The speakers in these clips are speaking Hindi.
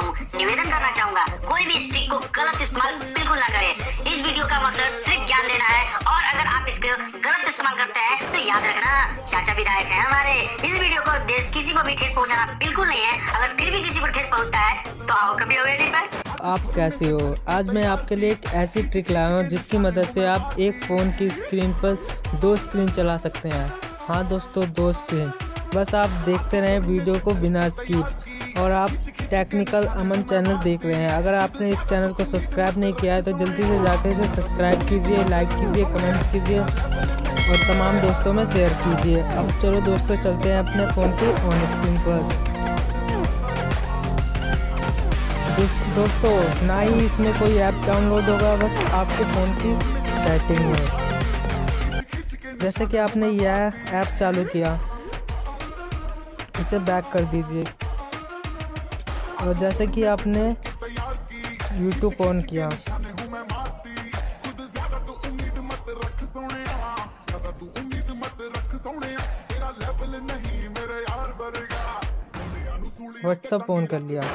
हूँ, निवेदन करना चाहूंगा कोई भी इस ट्रिक को गलत इस्तेमाल बिल्कुल ना करे। इस वीडियो का मकसद सिर्फ ज्ञान देना है और अगर आप इसका गलत इस्तेमाल करते हैं तो याद रखना चाचा विधायक है हमारे। इस वीडियो को देश किसी को भी ठेस पहुंचाना बिल्कुल नहीं है। अगर फिर भी किसी को ठेस पहुंचता है तो आओ कभी हवेली पर। आप कैसे हो? आज मैं आपके लिए एक ऐसी ट्रिक लाया हूँ जिसकी मदद से आप एक फ़ोन की स्क्रीन पर 2 स्क्रीन चला सकते हैं। हाँ दोस्तों, 2 स्क्रीन। बस आप देखते रहें वीडियो को बिना स्किप। और आप टेक्निकल अमन चैनल देख रहे हैं। अगर आपने इस चैनल को सब्सक्राइब नहीं किया है तो जल्दी से जाकर इसे सब्सक्राइब कीजिए, लाइक कीजिए, कमेंट्स कीजिए और तमाम दोस्तों में शेयर कीजिए। अब चलो दोस्तों, चलते हैं अपने फ़ोन की ऑन स्क्रीन पर। दोस्तों, ना ही इसमें कोई ऐप डाउनलोड होगा, बस आपके फ़ोन की सेटिंग में। जैसे कि आपने यह ऐप चालू किया, इसे बैक कर दीजिए। और जैसे कि आपने YouTube ऑन किया, WhatsApp ऑन कर लिया।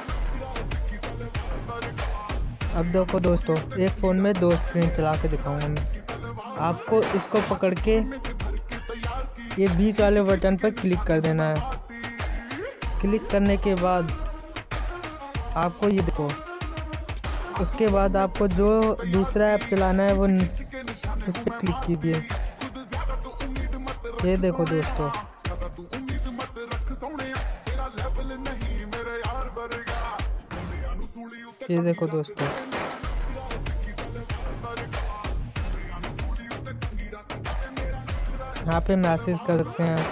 अब देखो दोस्तों, एक फ़ोन में 2 स्क्रीन चला के दिखाऊंगा मैं आपको। इसको पकड़ के ये बीच वाले बटन पर क्लिक कर देना है। क्लिक करने के बाद आपको ये देखो, उसके बाद आपको जो दूसरा ऐप चलाना है वो उस पर क्लिक कीजिए। ये देखो दोस्तों, ये देखो दोस्तों, यहाँ पे मैसेज कर सकते हैं।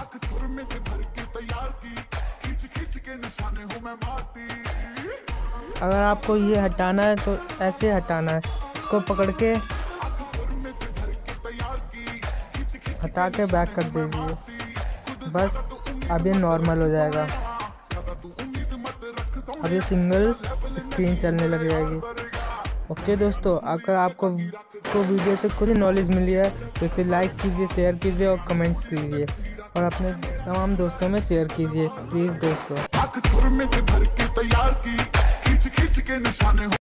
अगर आपको ये हटाना है तो ऐसे हटाना है, इसको पकड़ के हटा के बैक कर दीजिए। बस अब ये नॉर्मल हो जाएगा। अब ये सिंगल स्क्रीन चलने लग जाएगी। ओके दोस्तों, अगर आपको वीडियो से कुछ नॉलेज मिली है तो इसे लाइक कीजिए, शेयर कीजिए और कमेंट्स कीजिए और अपने तमाम दोस्तों में शेयर कीजिए प्लीज़ दोस्तों।